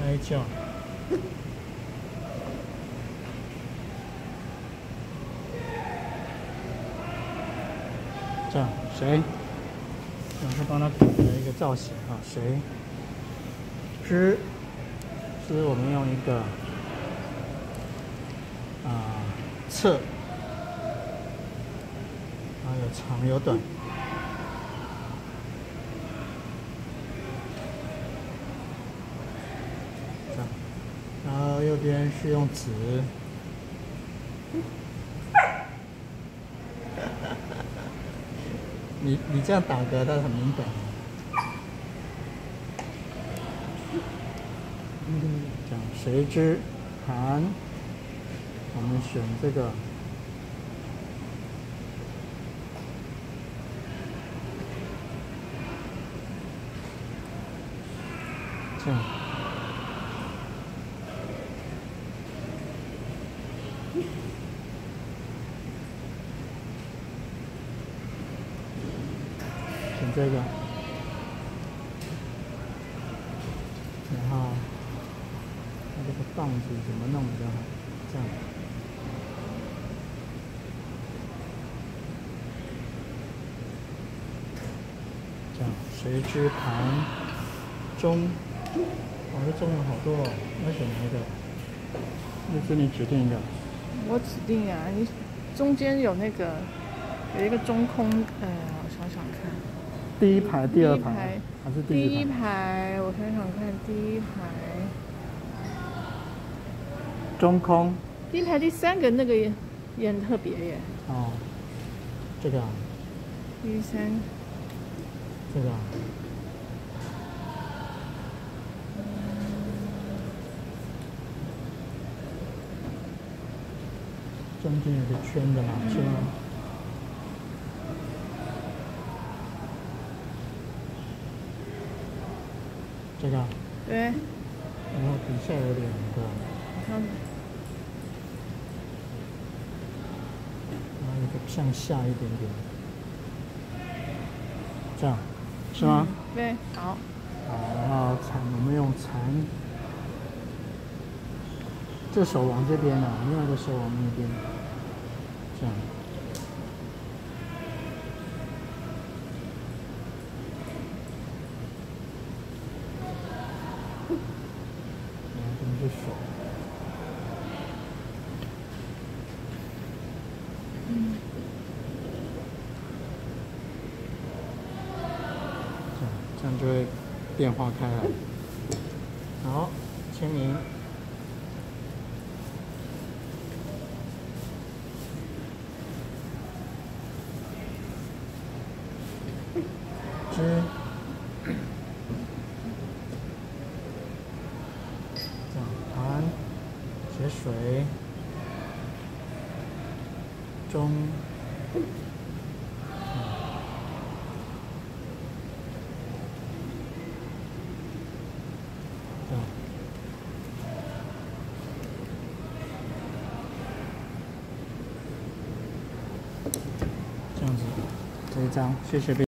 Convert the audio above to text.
哀叫。这样谁？我是帮他改了一个造型啊，谁？之我们用一个侧，有长有短。这样，然后右边是用子。你这样打嗝，它很敏感。这样谁之盘，我们选这个。这样。选这个，然后它这个棒子怎么弄比较好？这样，这样谁之盘中，这中有好多哦，要选哪一个？那是你指定的。 我指定啊，你中间有那个有一个中空，我想想看。 第一排、第二排还是第一排？ 第一排，我想想看，第一排。 中空。 第一排第三个那个也很特别耶。 哦，这个啊。 第三。 这个啊。中间有个圈的嘛，是吗？这个。 对。 然后底下有2个。然后一个向下一点点。这样，是吗？ 对，好。 好，然后我们用蚕。这手往这边啊，另外一个手往那边。这样。是手，这样就会变化开来。好，签名。之。写水中，这样子，这一张，谢谢。